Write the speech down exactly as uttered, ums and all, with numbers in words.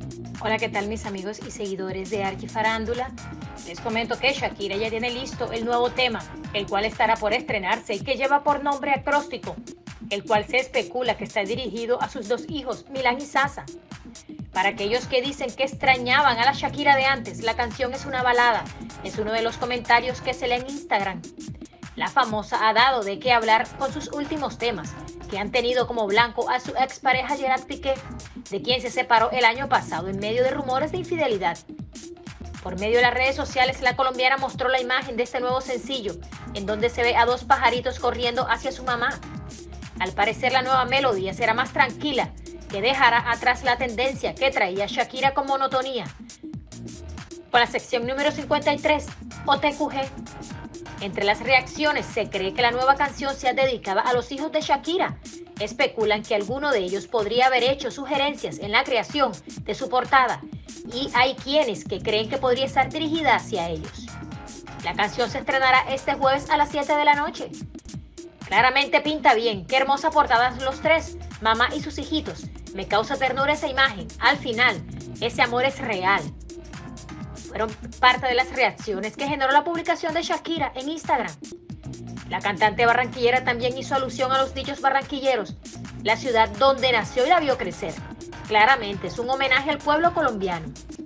Hola, ¿qué tal mis amigos y seguidores de Arqui Farándula? Les comento que Shakira ya tiene listo el nuevo tema, el cual estará por estrenarse y que lleva por nombre Acróstico, el cual se especula que está dirigido a sus dos hijos, Milán y Sasa. Para aquellos que dicen que extrañaban a la Shakira de antes, la canción es una balada, es uno de los comentarios que se lee en Instagram. La famosa ha dado de qué hablar con sus últimos temas, que han tenido como blanco a su expareja Gerard Piqué, de quien se separó el año pasado en medio de rumores de infidelidad. Por medio de las redes sociales, la colombiana mostró la imagen de este nuevo sencillo, en donde se ve a dos pajaritos corriendo hacia su mamá. Al parecer, la nueva melodía será más tranquila, que dejará atrás la tendencia que traía Shakira con monotonía. Con la sección número cincuenta y tres, O T Q G. Entre las reacciones se cree que la nueva canción sea dedicada a los hijos de Shakira. Especulan que alguno de ellos podría haber hecho sugerencias en la creación de su portada y hay quienes que creen que podría estar dirigida hacia ellos. La canción se estrenará este jueves a las siete de la noche. Claramente pinta bien, qué hermosa portada los tres, mamá y sus hijitos. Me causa ternura esa imagen. Al final, ese amor es real. Fueron parte de las reacciones que generó la publicación de Shakira en Instagram. La cantante barranquillera también hizo alusión a los dichos barranquilleros, la ciudad donde nació y la vio crecer. Claramente es un homenaje al pueblo colombiano.